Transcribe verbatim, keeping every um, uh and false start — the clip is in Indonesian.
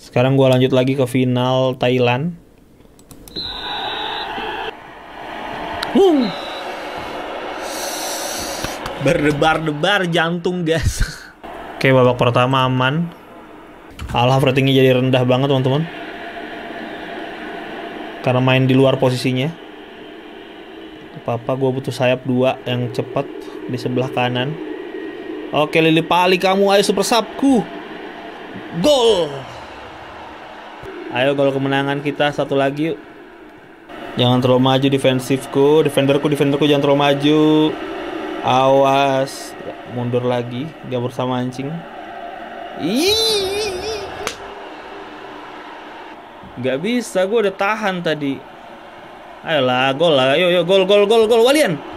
Sekarang gua lanjut lagi ke final Thailand. Huh. Berdebar-debar jantung, guys. Oke, babak pertama aman. Alah, ratingnya jadi rendah banget, teman-teman. Karena main di luar posisinya. Apa-apa, gue butuh sayap dua yang cepat di sebelah kanan. Oke, Lili Pali kamu, ayo super subku. Gol. Ayo, gol kemenangan kita satu lagi yuk. Jangan terlalu maju defensifku, defenderku, defenderku jangan terlalu maju. Awas, mundur lagi, gak bersama mancing. Ih, gak bisa, gue udah tahan tadi. Ayolah, gol lah, ayo, ayo, gol, gol, gol, gol, Walian.